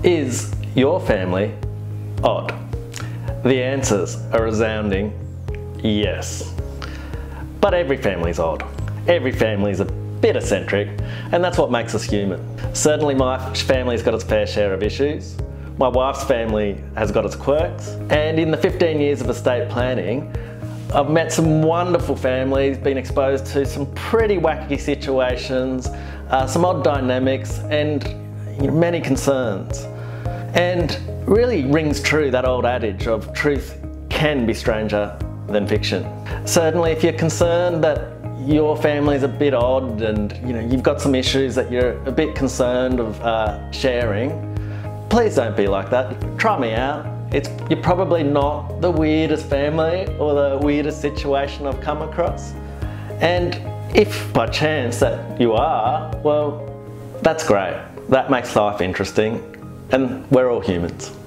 Is your family odd? The answers are resounding yes. But every family's odd. Every family's a bit eccentric, and that's what makes us human. Certainly my family's got its fair share of issues. My wife's family has got its quirks, and in the 15 years of estate planning, I've met some wonderful families, been exposed to some pretty wacky situations, some odd dynamics, and many concerns. And really rings true that old adage of truth can be stranger than fiction. Certainly if you're concerned that your family's a bit odd and you've got some issues that you're a bit concerned of sharing, please don't be like that. Try me out. You're probably not the weirdest family or the weirdest situation I've come across. And if by chance that you are, well, that's great. That makes life interesting, and we're all humans.